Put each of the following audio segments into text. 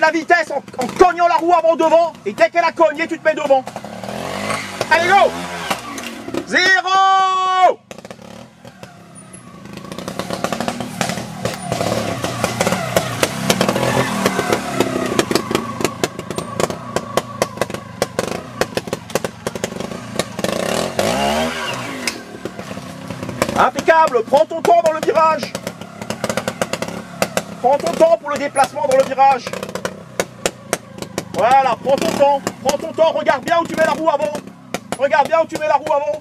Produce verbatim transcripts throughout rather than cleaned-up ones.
la vitesse en, en cognant la roue avant devant. Et dès qu'elle a cogné, tu te mets devant. Allez, go! Zéro! Impeccable, prends ton temps dans le virage. Prends ton temps pour le déplacement dans le virage. Voilà, prends ton temps, prends ton temps, regarde bien où tu mets la roue avant. Regarde bien où tu mets la roue avant.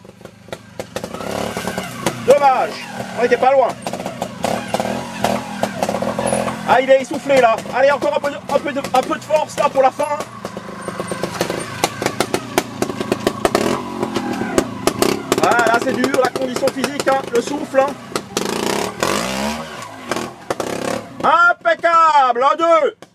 Dommage, on était pas loin. Ah, il est essoufflé là. Allez, encore un peu de, un peu de, un peu de force là pour la fin. Ah, là c'est dur, la condition physique, hein, le souffle. Hein. Impeccable, un, deux.